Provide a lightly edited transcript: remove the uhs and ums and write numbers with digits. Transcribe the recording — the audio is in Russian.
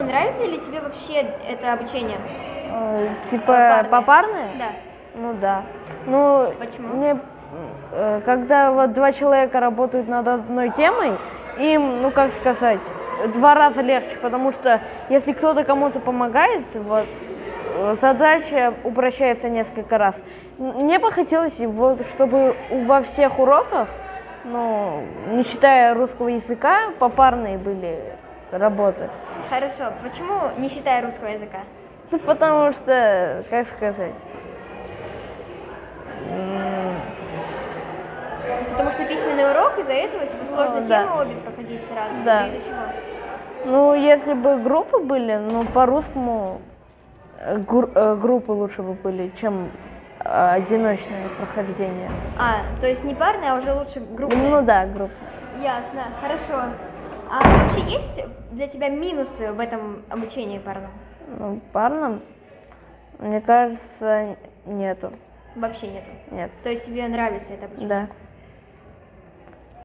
нравится ли тебе вообще это обучение? Типа попарное? Да. Ну да. Ну, Почему? мне, когда вот два человека работают над одной темой, им, ну как сказать, 2 раза легче, потому что если кто-то кому-то помогает, вот, задача упрощается несколько раз. Мне бы хотелось, вот, чтобы во всех уроках, ну, не считая русского языка, попарные были работы. Хорошо. Почему не считая русского языка? Ну, потому что, как сказать, Потому что письменный урок, из-за этого тебе сложно да. темы обе проходить сразу. Да. Или из-за чего? ну, если бы группы были, ну, по-русскому группы лучше бы были, чем одиночное прохождение. То есть не парные, а уже лучше группные? Ну да, группы. Ясно, хорошо. А вообще есть для тебя минусы в этом обучении парном? Ну, парном, мне кажется, нету. Вообще нету. Нет. То есть тебе нравится это обучение? Да.